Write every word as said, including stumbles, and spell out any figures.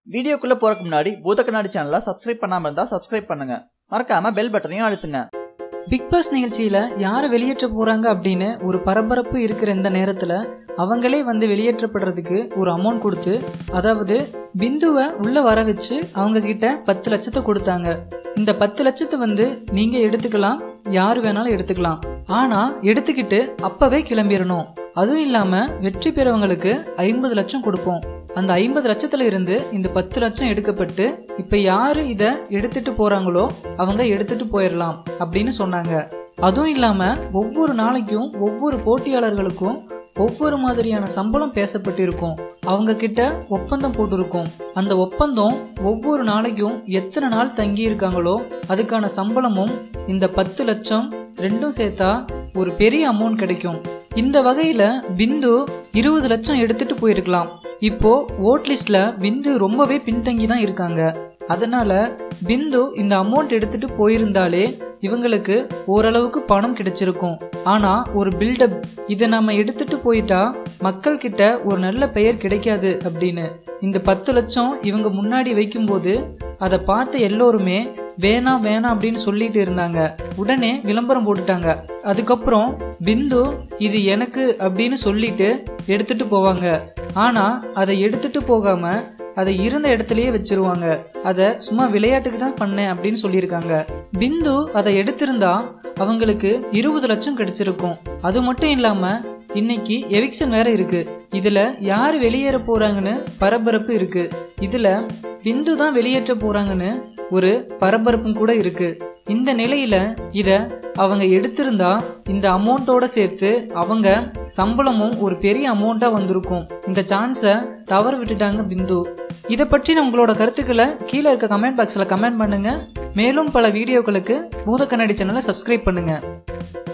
வீடியோக்குள்ள போறதுக்கு முன்னாடி பூத கண்ணாடி சேனலை சப்ஸ்கிரைப் பண்ணாம இருந்தா சப்ஸ்கிரைப் பண்ணுங்க. மறக்காம பெல் பட்டனையும் அழுத்துங்க. பிக் பாஸ் நிகழ்ச்சியில யாரை வெளியேற்ற போறாங்க அப்படின்னு ஒரு பரபரப்பு இருக்கிற இந்த நேரத்துல அவங்களே வந்து வெளியேற்றப்படுறதுக்கு ஒரு அமௌண்ட் கொடுத்து, அதாவது பிந்துவை உள்ள வர வச்சு அவங்க கிட்ட பத்து லட்சத்தை கொடுத்தாங்க. இந்த பத்து லட்சத்தை வந்து நீங்க எடுத்துக்கலாம், யாரு வேணாலும் எடுத்துக்கலாம். ஆனா எடுத்துக்கிட்டு அப்பவே கிளம்பிடணும். அதுவும் இல்லாம வெற்றி பெறவங்களுக்கு ஐம்பது லட்சம் கொடுப்போம். அந்த ஐம்பது லட்சத்துல இருந்து இந்த பத்து லட்சம் எடுக்கப்பட்டு இப்ப யாரு இத எடுத்துட்டு போறாங்களோ அவங்க எடுத்துட்டு போயிடலாம் அப்படின்னு சொன்னாங்க. அதுவும் இல்லாம ஒவ்வொரு நாளைக்கும் ஒவ்வொரு போட்டியாளர்களுக்கும் ஒவ்வொரு மாதிரியான சம்பளம் பேசப்பட்டு இருக்கும். அவங்க கிட்ட ஒப்பந்தம் போட்டிருக்கும். அந்த ஒப்பந்தம் ஒவ்வொரு நாளைக்கும் எத்தனை நாள் தங்கி இருக்காங்களோ அதுக்கான சம்பளமும் இந்த பத்து லட்சம் ரெண்டும் சேர்த்தா ஒரு பெரிய அமௌண்ட் கிடைக்கும். இந்த வகையில பிந்து இருபது லட்சம் எடுத்துட்டு போயிருக்கலாம். இப்போ ஓட் லிஸ்ட்ல பிந்து ரொம்பவே பின்தங்கி தான் இருக்காங்க. அதனால பிந்து இந்த அமௌண்ட் எடுத்துட்டு போயிருந்தாலே இவங்களுக்கு ஓரளவுக்கு பணம் கிடைச்சிருக்கும். ஆனா ஒரு பில்டப், இதை நாம எடுத்துட்டு போயிட்டா மக்கள் கிட்ட ஒரு நல்ல பெயர் கிடைக்காது அப்படின்னு இந்த பத்து லட்சம் இவங்க முன்னாடி வைக்கும்போது அதை பார்த்த எல்லோருமே வேணாம் வேணாம் அப்படின்னு சொல்லிட்டு இருந்தாங்க. உடனே விளம்பரம் போட்டுட்டாங்க. அதுக்கப்புறம் பிந்து இது எனக்கு அப்படின்னு சொல்லிட்டு எடுத்துட்டு போவாங்க. ஆனா அதை எடுத்துட்டு போகாம அதை இருந்த இடத்துலயே வச்சிருவாங்க. அதை சும்மா விளையாட்டுக்கு தான் பண்ணேன் அப்படின்னு சொல்லியிருக்காங்க. பிந்து அதை எடுத்திருந்தா அவங்களுக்கு இருபது லட்சம் கிடைச்சிருக்கும். அது மட்டும் இல்லாம இன்னைக்கு எவிக்ஷன் வேற இருக்கு. இதுல யாரு வெளியேற போறாங்கன்னு பரபரப்பு இருக்கு. இதுல பிந்து தான் வெளியேற்ற போறாங்கன்னு ஒரு பரபரப்பும் கூட இருக்கு. இந்த நிலையில இத அவங்க எடுத்திருந்தா இந்த அமௌண்டோட சேர்த்து அவங்க சம்பளமும் ஒரு பெரிய அமௌண்டா வந்திருக்கும். இந்த சான்ஸை தவற விட்டுட்டாங்க பிந்து. இதை பற்றி உங்களோட கருத்துக்களை கீழே இருக்க கமெண்ட் பாக்ஸ்ல கமெண்ட் பண்ணுங்க. மேலும் பல வீடியோக்களுக்கு பூத கண்ணாடி சேனலை சப்ஸ்கிரைப் பண்ணுங்க.